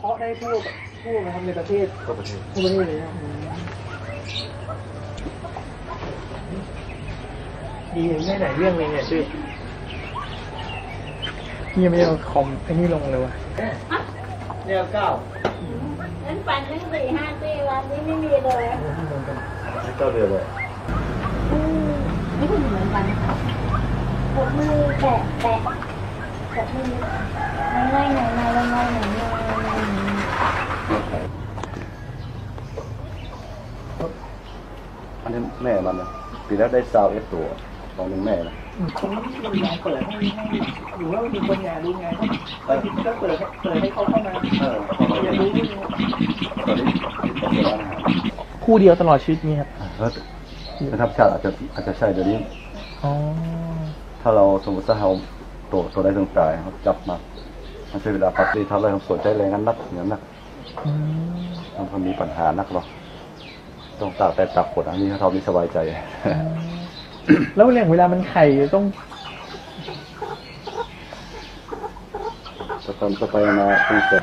าะได้ทั่วนะครับในประเทศทั่วประเทศเลยนะดีไม่ไหนเรื่องเลยเนี่ยชื่อนี่ยังไม่เอาคอมไอ้นี่ลงเลยวะเนี่ย9 นั้นปั่นตั้ง4-5 ปีวันนี้ไม่มีเลย 9 เดือนเลยไม่ถึงเหมือนกันปวดมือแตะปวดมือง่ายๆหน่อยอันนี้แม่มันนะปีแล้วได้21 ตัวของหนึ่งแม่นะคงไม่มีงานเปิดให้หรือว่ามีคนอยากดูงานก็เปิดให้เขาเข้ามาอยากรู้นี่ตอนนี้ต้องร้านอาหารคู่เดียวตลอดชีวิตนี่ครับถ้าธรรมชาติอาจจะใช่เดี๋ยวนี้ถ้าเราสมมติถ้าเราตัวได้ตรงกายเขาจับมามันใช้เวลาปฏิทำอะไรของส่วนใจแรงนั้นนักอย่างนักมันมีปัญหานักหรอกต้องตากแต่ตักผลอันนี้เราไม่สบายใจแล้วเรื่องเวลามันไข่ต้องตอนไปมาต้องเสร็จ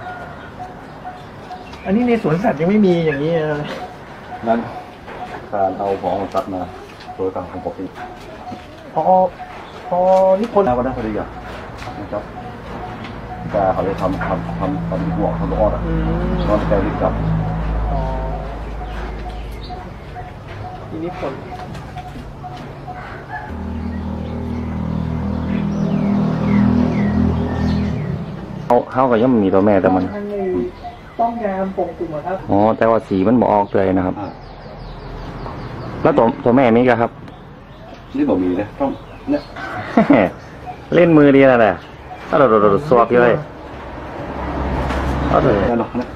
อันนี้ในสวนสัตว์ยังไม่มีอย่างนี้นั้นการเอาของสัตว์มาโดยทางของผมเองพอนี่คนวันนั้นพอดีอ่ะนะครับแต่เขาเลยทำหัวทำอ้อดนอนใจรีบกลับทีนี้คนเขาก็ยังมีตัวแม่แต่มันต้องงามปกตุ่มครับอ๋อแต่ว่าสีมันบอกออกเลยนะครับแล้วตัวแม่มีกันครับนี่บอกมีนะต้องเนี่ยเล่นมือดีนะแหละถ้าเราสวบเลยเอาเลยหรอกนะ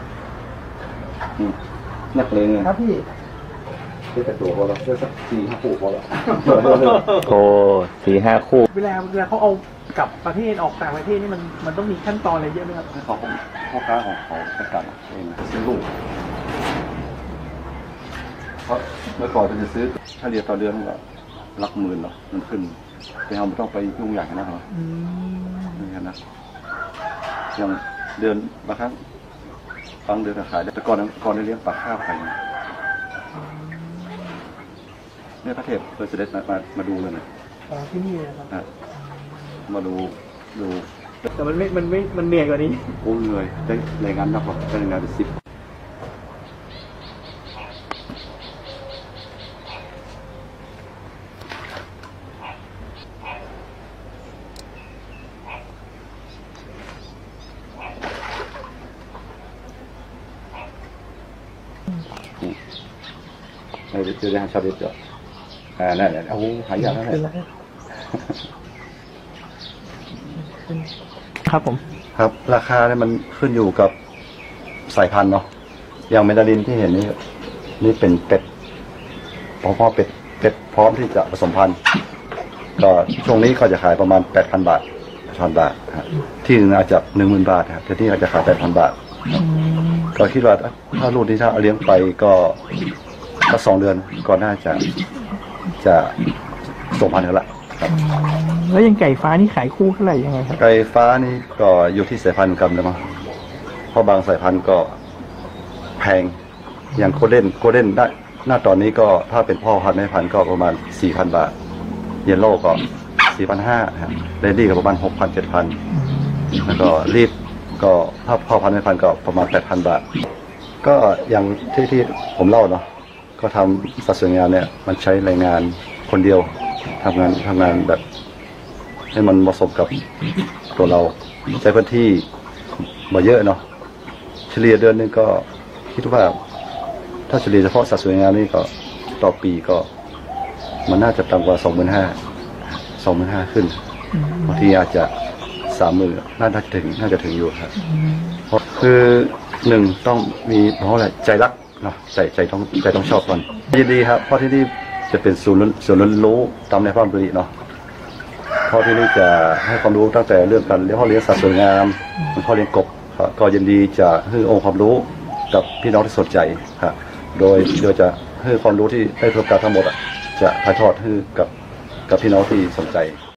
นักเลงไงครับพี่ได้แต่ตัวพอแล้วได้สัก4-5 คู่พอแล้วโอ้4-5 คู่เวลาเขาเอากลับประเทศออกต่างประเทศนี่มันต้องมีขั้นตอนอะไรเยอะไหมครับเขาพ่อค้าของเขาประกันเองซื้อลูกเพราะเมื่อก่อนจะซื้อถ้าเรียนต่อเดือนก็หลักหมื่นเนาะมันขึ้นแต่เราไม่ต้องไปยุ่งอย่างนั้นนะครับนี่กันนะอย่างเดือนบางครั้งฟังเดือนขายแต่ก่อนได้เลี้ยงปลาข้าวไข่เนี่ยพระเทพเราจะได้มาดูเลยนะที่นี่นะครับมาดูแต่มันเหนื่อยกว่านี้โอ้เหนื่อยได้รายงานนักกว่าได้รายงานเป็น10เจอได้ชอบเด็ดจ้ะนั่นแหละโอ้หายากแล้วเนี่ยครับผมครับราคาเนี่ยมันขึ้นอยู่กับสายพันธุ์เนาะอย่างเมดาลินที่เห็นนี่เป็นเป็ดพ่อเป็ดพร้อมที่จะผสมพันธุ์ก็ช่วงนี้เขาจะขายประมาณ 8,000 บาทที่นึงอาจจะ 10,000 บาทครับที่นี่อาจจะขาย 8,000 บาทก็คิดว่าถ้าลูกที่ถ้าเลี้ยงไปก็2 เดือนก็น่าจะส่งพันธุ์กันละแล้วยังไก่ฟ้านี่ขายคู่เท่าไหร่ยังไงครับไก่ฟ้านี่ก็อยู่ที่สายพันธุ์กันเลยมั้งเพราะบางสายพันธุ์ก็แพงอย่างโคเด้นได้หน้าตอนนี้ก็ถ้าเป็นพ่อพันธุ์แม่พันธุ์ก็ประมาณ 4,000 บาทเยลโล่ก็ 4,500 ครับเรดดี้ก็ประมาณ 6,000-7,000 แล้วก็รีดก็ถ้าพ่อพันธุ์แม่พันธุ์ก็ประมาณ 8,000 บาทก็อย่างที่ผมเล่าเนาะก็ทำสัตว์สวยงามเนี่ยมันใช้แรงงานคนเดียวทำงานแบบให้มันเหมาะสมกับตัวเราใช้พื้นที่มาเยอะเนาะเฉลี่ยเดือนนึงก็คิดว่าถ้าเฉลี่ยเฉพาะสัตว์สวยงามนี่ก็ต่อปีก็มันน่าจะต่ำกว่า 25,000 ขึ้นบางทีอาจจะ30,000น่าจะถึงอยู่ครับคือ1ต้องมีเพราะอะไรใจรักเนาะใจต้องชอบก่อนยินดีครับเพราะที่นี่จะเป็นศูนย์เรียนรู้ตามในพระบริเนาะเพราะที่นี่จะให้ความรู้ตั้งแต่เรื่องการเลี้ยงสัตว์สวยงามพ่อเลี้ยงกบก็ยินดีจะให้องค์ความรู้กับพี่น้องที่สนใจครับโดยจะให้ความรู้ที่ได้ประสบการณ์ทั้งหมดจะถ่ายทอดให้กับพี่น้องที่สนใจ